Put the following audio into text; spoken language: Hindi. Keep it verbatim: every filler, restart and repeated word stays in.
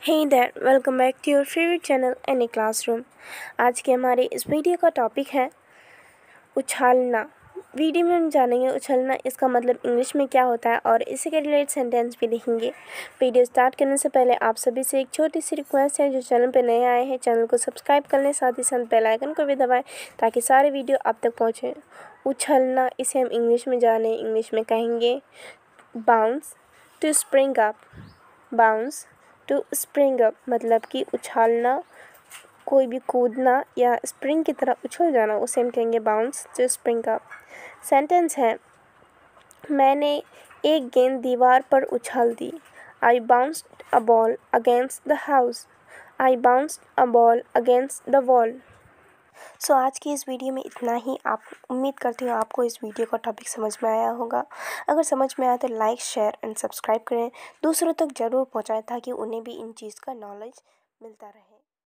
Hey there, welcome back to your favorite channel Any Classroom। आज के हमारे इस वीडियो का टॉपिक है उछालना। वीडियो में हम जानेंगे उछलना इसका मतलब इंग्लिश में क्या होता है और इसी के रिलेटेड सेंटेंस भी लिखेंगे। वीडियो स्टार्ट करने से पहले आप सभी से एक छोटी सी रिक्वेस्ट है, जो चैनल पर नए आए हैं चैनल को सब्सक्राइब कर लें, साथ ही साथ बेल आइकन को भी दबाएं ताकि सारे वीडियो आप तक पहुँचें। उछलना इसे हम इंग्लिश में जानें। इंग्लिश में कहेंगे bounce to spring up. Bounce to spring up मतलब कि उछालना, कोई भी कूदना या स्प्रिंग की तरह उछल जाना, उसे हम कहेंगे bounce to spring up. Sentence है, मैंने एक गेंद दीवार पर उछाल दी। I bounced a ball against the house. I bounced a ball against the wall. So आज की इस वीडियो में इतना ही। आप उम्मीद करती हूँ आपको इस वीडियो का टॉपिक समझ में आया होगा। अगर समझ में आया तो लाइक, शेयर एंड सब्सक्राइब करें। दूसरों तक ज़रूर पहुँचाएं ताकि उन्हें भी इन चीज़ का नॉलेज मिलता रहे।